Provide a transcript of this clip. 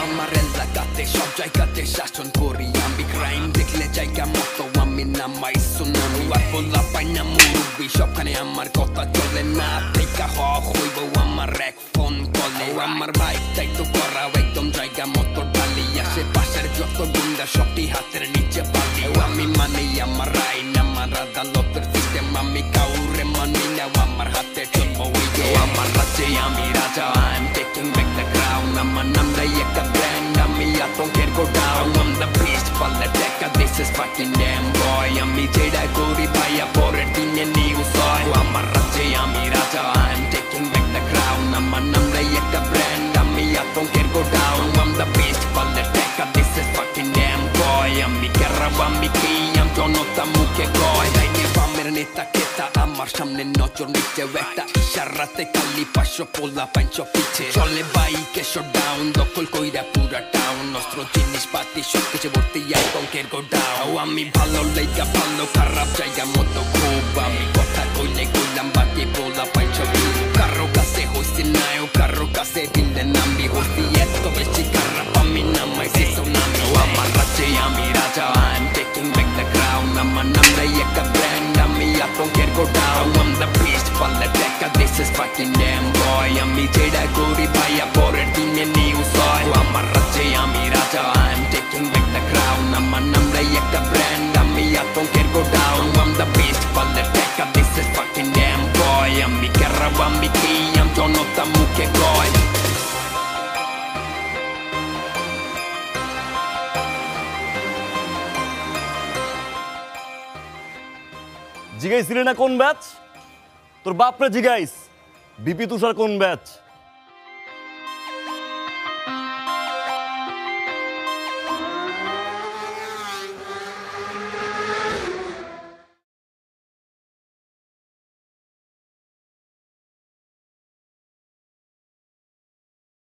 আমার এলাকাতে সব জায়গাতে শাসন করি আমি ক্রাইম দেখলে জায়গা মতো আমি নামাই সুনামি আর বলা পাই না মুরব্বি সবখানে আমার কথা চলে না টেকা হইব আমার এক ফোন কলে আমার বাইক দায়িত্ব করা একদম জায়গা মতো ঢালি আশেপাশের যত গুন্ডা সবটি হাতের নিচে পালি আমি মানি আমার আইন আমার আদালতের সিস্টেম আমি কাউরে মানি না আমার হাতে চলবো আমার রাজ্যে আমি রাজা I'm taking back the crown আমার নামটাই একটা ব্র্যান্ড আমি আতঙ্কের গোডাউন I'm the beast পাল্লে দেখা this is fucking damn boy আমি যেটা করি ভাইয়া পরের দিনে নিউজ হয় আমার রাজ্যে আমি রাজা I'm taking back the crown আমার নামটাই একটা ব্র্যান্ড আমি আতঙ্কের গোডাউন I'm the beast পাল্লে দেখা this is fucking damn boy আমি কেরাব আমি কি আমি জনতা মুখে কয় বামের নেতা কেতা আমার সামনে নজর নিচে একটা ইশারাতে কালি 500 পোলা 500 পিছে চলে বাইকে শটডাউন দখল কইরা পুরা টাউন অস্ত্র জিনিসপাতি সবকিছু ভর্তি আতঙ্কের গোডাউন আমি ভালো লেগা ভালো খারাপ জায়গা মতো খুব আমি কথা কইলে কইলাম বাকি পোলা 500 কারো কাছে হইছি নাও কারো কাছে দিলে নামি হইছি এত বেশি খারাপ আমি নামাইছি সুনামি আমার রাজ্যে আমি রাজা I'm taking back the crown আমার নামটাই একটা ব্র্যান্ড আমি আতঙ্কের গোডাউন I'm the beast পাল্লে দেখা this is fucking damn boy আমি যেটা করি ভাইয়া পরের দিনে নিউজ হয় আমার রাজ্যে আমি রাজা I'm taking back the crown আমার নামটাই একটা ব্র্যান্ড আমি আতঙ্কের গোডাউন I'm the beast পাল্লে দেখা this is fucking damn boy আমি কেরাব আমি কি আমি জনতা মুখে কয় জিগাইছিলি না কোন ব্যাচ তোর বাপরে জিগাইস বিপি তুষার কোন ব্যাচ